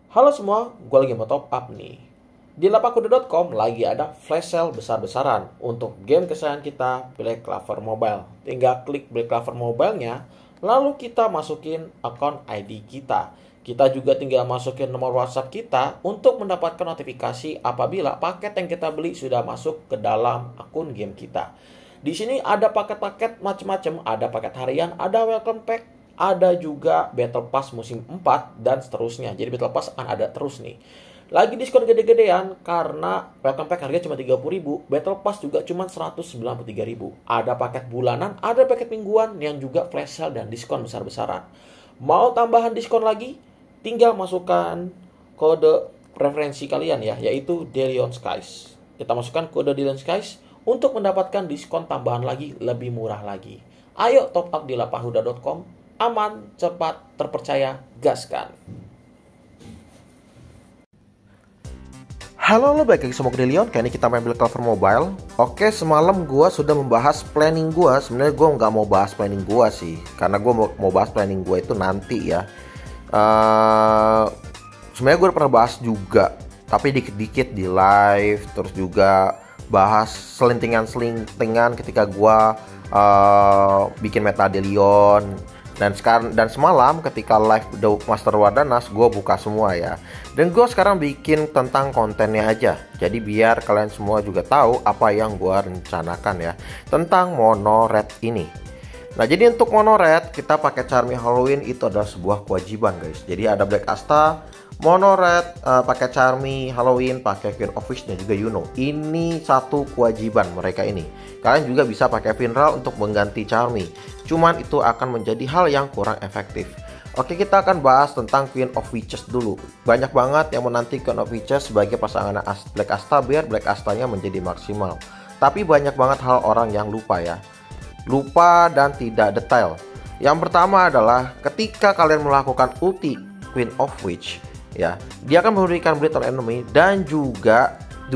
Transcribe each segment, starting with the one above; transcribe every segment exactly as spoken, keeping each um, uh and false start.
Halo semua, gue lagi mau top up nih. Di lapak kuda dot com lagi ada flash sale besar-besaran untuk game kesayangan kita, Black Clover Mobile. Tinggal klik Black Clover Mobile-nya, lalu kita masukin akun I D kita. Kita juga tinggal masukin nomor WhatsApp kita untuk mendapatkan notifikasi apabila paket yang kita beli sudah masuk ke dalam akun game kita. Di sini ada paket-paket macam-macam, ada paket harian, ada welcome pack, ada juga Battle Pass musim empat dan seterusnya. Jadi Battle Pass akan ada terus nih. Lagi diskon gede-gedean karena welcome pack harganya cuma tiga puluh ribu, Battle Pass juga cuma seratus sembilan puluh tiga ribu. Ada paket bulanan, ada paket mingguan yang juga flash sale dan diskon besar-besaran. Mau tambahan diskon lagi? Tinggal masukkan kode preferensi kalian ya, yaitu Delion Skies. Kita masukkan kode Delion Skies untuk mendapatkan diskon tambahan lagi lebih murah lagi. Ayo top up di lapak kuda dot com. Aman, cepat, terpercaya, gaskan. Halo, lo balik lagi sama Delion. Kali ini kita main Black Clover Mobile. Oke, semalam gue sudah membahas planning gue. Sebenarnya gue nggak mau bahas planning gue sih, karena gue mau, mau bahas planning gue itu nanti ya. Uh, sebenarnya gue udah pernah bahas juga, tapi dikit-dikit di live. Terus juga bahas selintingan-selintingan ketika gue uh, bikin meta Delion. Dan sekarang dan semalam ketika live The Master Wardanas gue buka semua ya. Dan gue sekarang bikin tentang kontennya aja. Jadi biar kalian semua juga tahu apa yang gue rencanakan ya tentang mono red ini. Nah, jadi untuk mono red kita pakai Charmy Halloween itu adalah sebuah kewajiban guys. Jadi ada Black Asta, mono red, uh, pakai Charmy Halloween, pakai Queen of Wish dan juga Yuno. Ini satu kewajiban mereka ini. Kalian juga bisa pakai Finral untuk mengganti Charmy. Cuman itu akan menjadi hal yang kurang efektif. Oke, kita akan bahas tentang Queen of Witches dulu. Banyak banget yang menanti Queen of Witches sebagai pasangan Black Asta biar Black Astanya menjadi maksimal. Tapi banyak banget hal orang yang lupa ya. Lupa dan tidak detail. Yang pertama adalah ketika kalian melakukan ulti Queen of Witch ya, dia akan memberikan bleed on enemy dan juga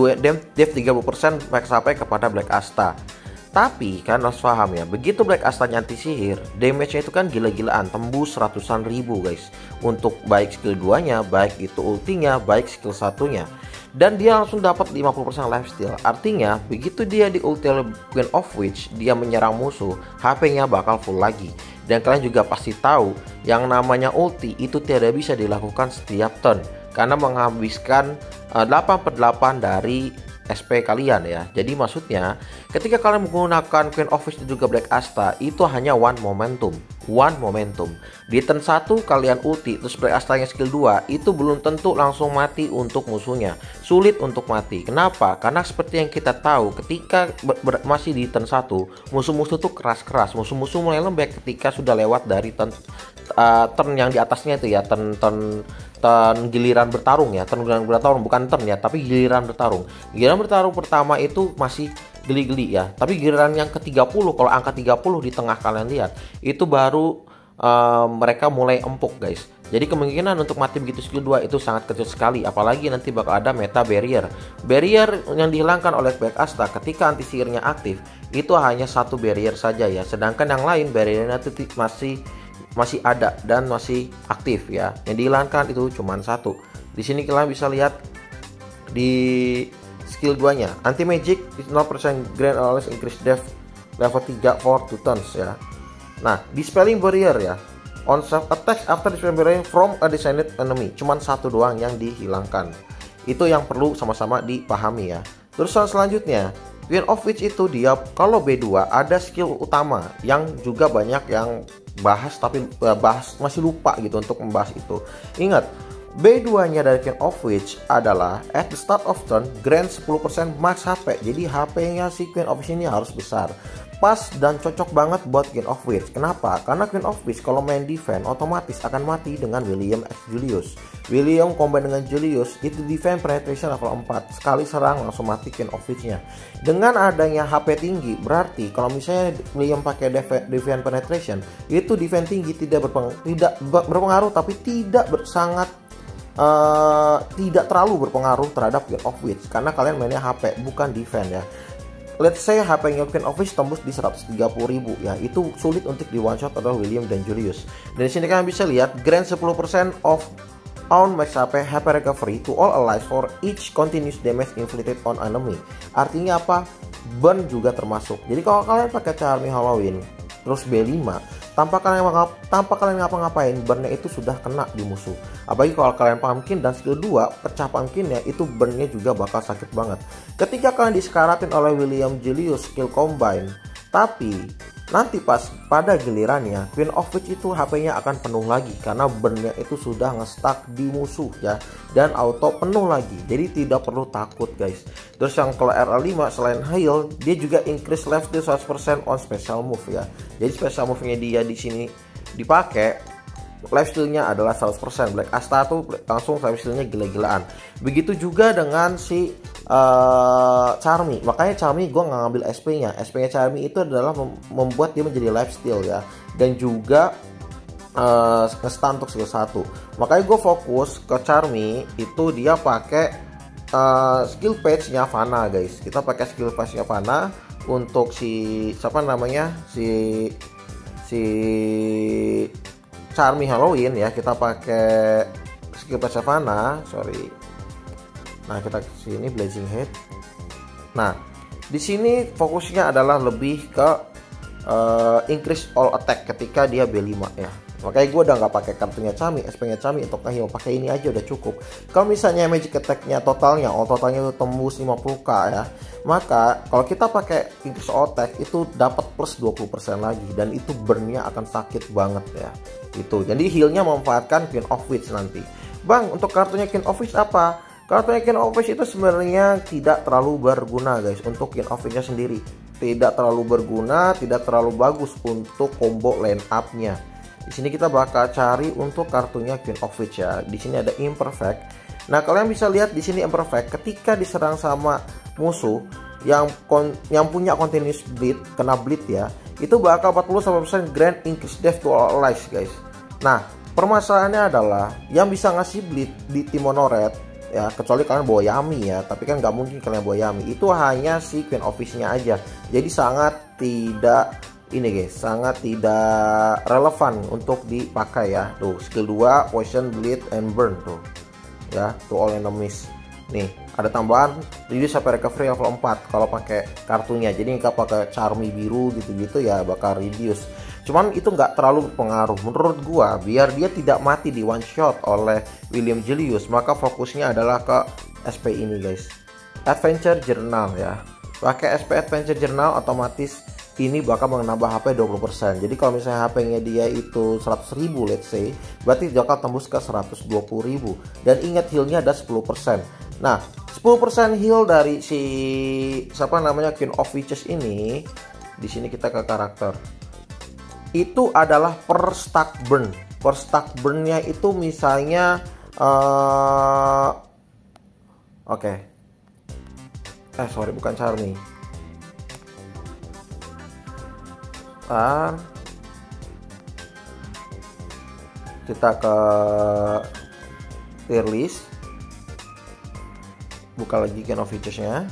dev tiga puluh persen max H P kepada Black Asta. Tapi kan harus paham ya, begitu Black Astanya anti sihir, damage-nya itu kan gila-gilaan, tembus ratusan ribu guys. Untuk baik skill dua nya, baik itu ultinya, baik skill satunya. Dan dia langsung dapat lima puluh persen lifesteal. Artinya begitu dia di ulti Queen of Witch, dia menyerang musuh, H P-nya bakal full lagi. Dan kalian juga pasti tahu yang namanya ulti itu tidak bisa dilakukan setiap turn karena menghabiskan uh, delapan per delapan dari S P kalian ya. Jadi maksudnya ketika kalian menggunakan Queen of Witch dan juga Black Asta itu hanya one momentum. One momentum. Di turn satu kalian ulti terus Black Astanya skill dua itu belum tentu langsung mati untuk musuhnya. Sulit untuk mati. Kenapa? Karena seperti yang kita tahu ketika masih di turn satu musuh-musuh tuh keras-keras. Musuh-musuh mulai lembek ketika sudah lewat dari turn, uh, turn yang di atasnya itu ya, turn turn turn giliran bertarung ya, turn giliran bertarung bukan turn ya, tapi giliran bertarung. Giliran bertarung pertama itu masih geli-geli ya, tapi giliran yang ke tiga puluh, kalau angka tiga puluh di tengah kalian lihat, itu baru uh, mereka mulai empuk guys. Jadi kemungkinan untuk mati begitu skill dua itu sangat kecil sekali, apalagi nanti bakal ada meta barrier. Barrier yang dihilangkan oleh Black Asta ketika anti sihirnya aktif, itu hanya satu barrier saja ya, sedangkan yang lain barriernya itu masih masih ada dan masih aktif ya. Yang dihilangkan itu cuma satu. Di sini kalian bisa lihat di skill dua nya, anti magic nol persen grand always increase dev level tiga for two turns ya. Nah, dispelling barrier ya, on self attack after dispelling barrier from a designated enemy, cuman satu doang yang dihilangkan. Itu yang perlu sama-sama dipahami ya. Terus selanjutnya Queen of Witch itu dia kalau B dua ada skill utama yang juga banyak yang bahas tapi bahas masih lupa gitu untuk membahas itu. Ingat, B dua nya dari Queen of Witch adalah at the start of turn grant sepuluh persen max H P. Jadi H P-nya si Queen of Witch ini harus besar. Pas dan cocok banget buat Queen of Witch. Kenapa? Karena Queen of Witch kalau main defense otomatis akan mati dengan William X Julius. William combine dengan Julius itu defense penetration level empat. Sekali serang langsung mati Queen of Witch-nya. Dengan adanya H P tinggi berarti kalau misalnya William pakai defense penetration itu defense tinggi tidak berpengaruh, tidak berpengaruh tapi tidak sangat Uh, tidak terlalu berpengaruh terhadap Queen of Witch karena kalian mainnya H P bukan defense ya. Let's say H P-nya Queen of Witch tembus di seratus tiga puluh ribu ya, itu sulit untuk di one shot adalah William dan Julius. Dan di sini kalian bisa lihat grant sepuluh persen of on makes H P H P recovery to all allies for each continuous damage inflicted on enemy. Artinya apa? Burn juga termasuk. Jadi kalau kalian pakai Charmy Halloween terus B lima, tanpa kalian tanpa kalian ngapa-ngapain, burnnya itu sudah kena di musuh. Apalagi kalau kalian pumpkin dan skill dua pecah pumpkinnya, itu burnnya juga bakal sakit banget. Ketika kalian disekaratin oleh William Julius skill combine, tapi nanti pas pada gilirannya Queen of Witch itu H P-nya akan penuh lagi karena burnnya itu sudah nge-stuck di musuh ya, dan auto penuh lagi. Jadi tidak perlu takut guys. Terus yang kalau R A lima selain heal, dia juga increase lifesteal seratus persen on special move ya. Jadi special move-nya dia di sini dipakai, lifesteal-nya adalah seratus persen. Black Asta tuh langsung lifesteal-nya gila-gilaan. Begitu juga dengan si uh, Charmy. Makanya Charmy gue nggak ngambil S P-nya. S P-nya Charmy itu adalah mem membuat dia menjadi lifesteal ya, dan juga uh, nge-stun untuk skill satu. Makanya gue fokus ke Charmy itu dia pakai uh, skill page-nya Vanna guys. Kita pakai skill page-nya Vanna untuk si siapa namanya si si Charmy Halloween ya. Kita pakai skill page Vanna, sorry. Nah, kita sini Blazing Head. Nah, di sini fokusnya adalah lebih ke uh, increase all attack ketika dia B lima ya. Makanya gue udah nggak pakai kartunya Charmy, S P-nya Charmy untuk nge-heal, pakai ini aja udah cukup. Kalau misalnya magic attack-nya totalnya, all totalnya itu tembus lima puluh k ya, maka kalau kita pakai increase all attack itu dapat plus dua puluh persen lagi, dan itu burn-nya akan sakit banget ya. Itu. Jadi heal-nya memanfaatkan Queen of Witch nanti. Bang, untuk kartunya Queen of Witch apa? Kartunya Queen of Witch itu sebenarnya tidak terlalu berguna guys untuk Queen of Witch-nya sendiri. Tidak terlalu berguna, tidak terlalu bagus untuk combo line up-nya. Di sini kita bakal cari untuk kartunya Queen of Witch ya. Di sini ada Imperfect. Nah, kalian bisa lihat di sini Imperfect ketika diserang sama musuh yang kon yang punya continuous bleed, kena bleed ya, itu bakal empat puluh sampai persen grand increase death to all allies guys. Nah, permasalahannya adalah yang bisa ngasih bleed di Timono Red ya, kecuali kalian bawa Yami ya, tapi kan nggak mungkin kalian bawa Yami, itu hanya si Queen of Witch-nya aja. Jadi sangat tidak ini guys, sangat tidak relevan untuk dipakai ya. Tuh skill dua poison, bleed, and burn tuh ya, to all enemies. Nih ada tambahan reduce sampai recovery level empat kalau pakai kartunya. Jadi nggak pakai Charmy biru gitu-gitu ya bakal reduce. Cuman itu nggak terlalu berpengaruh menurut gua. Biar dia tidak mati di one shot oleh William Julius, maka fokusnya adalah ke S P ini guys, Adventure Journal ya. Pakai S P Adventure Journal otomatis ini bakal menambah H P dua puluh persen. Jadi kalau misalnya H P-nya dia itu seratus ribu let's say, berarti bakal tembus ke seratus dua puluh ribu. Dan ingat heal-nya ada sepuluh persen. Nah, sepuluh persen heal dari si siapa namanya Queen of Witches ini, di sini kita ke karakter. Itu adalah per stack burn. Per stack burn-nya itu misalnya uh, oke. Okay. Eh sorry, bukan Charmy. Ah, kita ke tier list, buka lagi Queen of Witches-nya.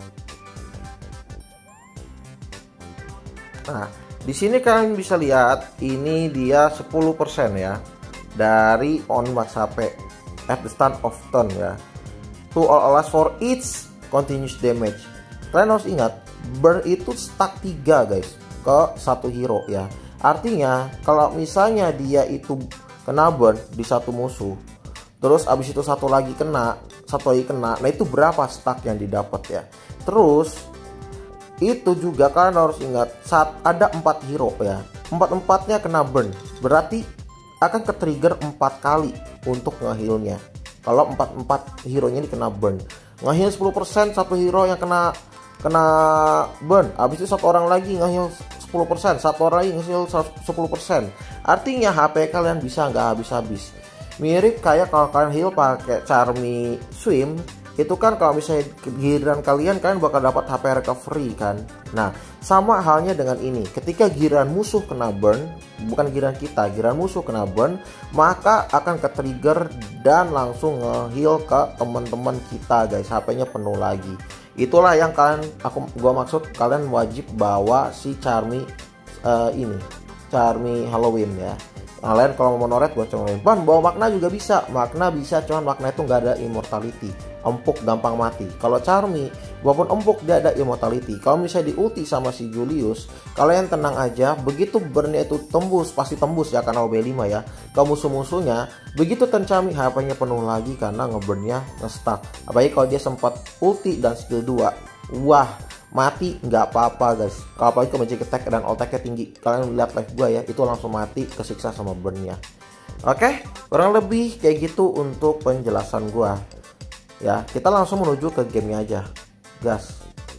Nah, di sini kalian bisa lihat ini dia sepuluh persen ya dari on max H P at the start of turn ya. To all allies for each continuous damage. Kalian harus ingat, burn itu stack tiga guys ke satu hero ya. Artinya kalau misalnya dia itu kena burn di satu musuh, terus abis itu satu lagi kena, satu lagi kena, nah itu berapa stack yang didapat ya. Terus itu juga kalian harus ingat, saat ada empat hero ya, empat-empatnya kena burn, berarti akan ke trigger empat kali untuk nge-healnya. Kalau empat-empat hero nya ini kena burn, nge-heal sepuluh persen satu hero yang kena kena burn, habis itu satu orang lagi nge-heal sepuluh persen, satu orang lagi nge-heal sepuluh persen. Artinya H P kalian bisa nggak habis-habis. Mirip kayak kalau kalian heal pakai Charmy Swim, itu kan kalau misalnya giliran kalian kalian bakal dapat H P recovery kan. Nah, sama halnya dengan ini. Ketika giliran musuh kena burn, bukan giliran kita, giliran musuh kena burn, maka akan ke trigger dan langsung nge-heal ke teman-teman kita guys. H P-nya penuh lagi. Itulah yang kalian aku gua maksud, kalian wajib bawa si Charmy uh, ini, Charmy Halloween ya. Nah, lain kalau mau mono red gue congolin. Ban, bawa Magna juga bisa. Magna bisa, cuman Magna itu nggak ada immortality. Empuk gampang mati. Kalau Charmy, walaupun empuk dia ada immortality. Kalau misalnya di ulti sama si Julius, kalian tenang aja. Begitu burn-nya itu tembus, pasti tembus ya karena O B lima ya. Ke musuh-musuhnya, begitu turn Charmy H P-nya penuh lagi karena ngeburn-nya nge-stuck. Apalagi kalau dia sempat ulti dan skill dua. Wah, mati nggak apa-apa guys. Kalau apalagi kalau magic attack dan all attack-nya tinggi, kalian lihat live gue ya, itu langsung mati kesiksa sama burn-nya. Oke, kurang lebih kayak gitu untuk penjelasan gue. Ya, kita langsung menuju ke gamenya aja, gas.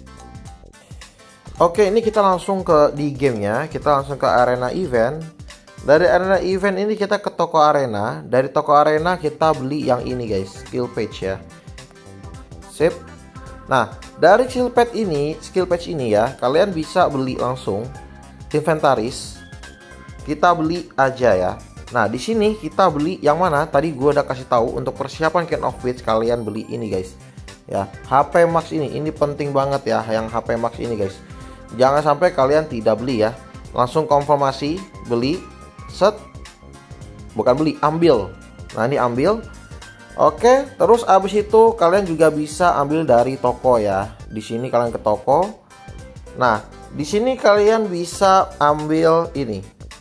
Oke, ini kita langsung ke di gamenya. Kita langsung ke arena event. Dari arena event ini kita ke toko arena. Dari toko arena kita beli yang ini guys, skill page ya. Sip. Nah, dari skill page ini, skill page ini ya, kalian bisa beli langsung inventaris. Kita beli aja ya. Nah, di sini kita beli yang mana? Tadi gue udah kasih tahu untuk persiapan King of Witch kalian beli ini guys. Ya, H P Max ini, ini penting banget ya, yang H P Max ini guys. Jangan sampai kalian tidak beli ya. Langsung konfirmasi beli, set. Bukan beli, ambil. Nah, ini ambil. Oke, terus abis itu kalian juga bisa ambil dari toko ya. Di sini kalian ke toko. Nah, di sini kalian bisa ambil ini.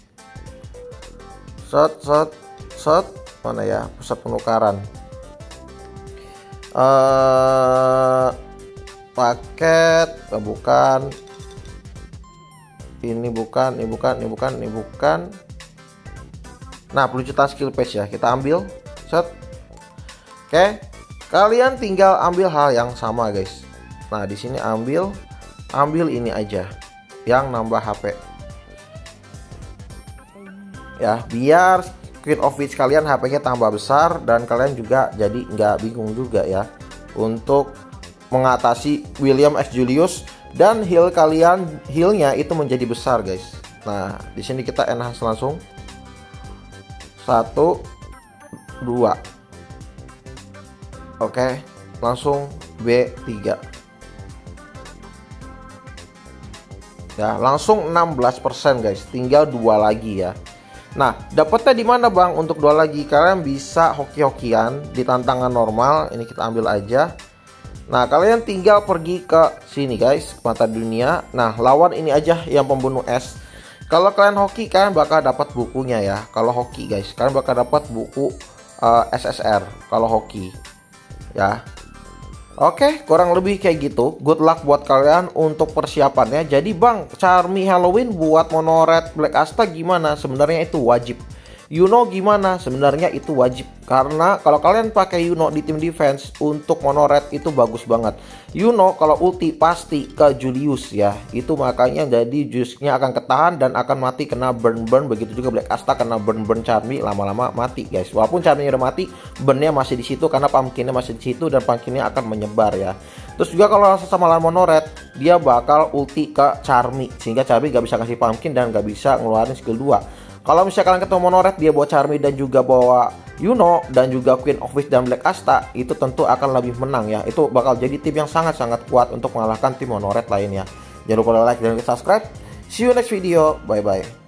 Set, set, set. Mana ya pusat penukaran? Uh, paket, oh, bukan. Ini bukan, ini bukan, ini bukan, ini bukan. Nah, pelucutan skill page ya. Kita ambil. Set. Oke, kalian tinggal ambil hal yang sama guys. Nah, di sini ambil, ambil ini aja, yang nambah H P. Ya, biar Queen of Witch kalian H P-nya tambah besar dan kalian juga jadi nggak bingung juga ya untuk mengatasi William X Julius dan heal kalian, healnya itu menjadi besar guys. Nah, di sini kita enhance langsung. Satu, dua. Oke, langsung B tiga. Ya, langsung enam belas persen guys. Tinggal dua lagi ya. Nah, dapatnya di mana Bang untuk dua lagi? Kalian bisa hoki-hokian di tantangan normal. Ini kita ambil aja. Nah, kalian tinggal pergi ke sini guys, mata dunia. Nah, lawan ini aja yang pembunuh es. Kalau kalian hoki, kalian bakal dapat bukunya ya. Kalau hoki guys, kalian bakal dapat buku uh, S S R kalau hoki. Ya, oke, kurang lebih kayak gitu. Good luck buat kalian untuk persiapannya. Jadi Bang, Charmy Halloween buat mono red Black Asta gimana? Sebenarnya itu wajib. Yuno gimana? Sebenarnya itu wajib. Karena kalau kalian pakai Yuno di tim defense untuk mono red itu bagus banget. Yuno kalau ulti pasti ke Julius ya. Itu makanya jadi Juliusnya akan ketahan dan akan mati kena burn-burn. Begitu juga Black Asta kena burn-burn Charmy, lama-lama mati guys. Walaupun Charmy udah mati, burnnya masih di situ karena pumpkinnya masih di situ dan pumpkinnya akan menyebar ya. Terus juga kalau sama lawan mono red, dia bakal ulti ke Charmy sehingga Charmy gak bisa kasih pumpkin dan gak bisa ngeluarin skill dua. Kalau misalnya kalian ketemu mono red, dia bawa Charmy dan juga bawa Yuno dan juga Queen of Witch dan Black Asta, itu tentu akan lebih menang ya. Itu bakal jadi tim yang sangat-sangat kuat untuk mengalahkan tim mono red lainnya. Jangan lupa like dan subscribe. See you next video. Bye bye.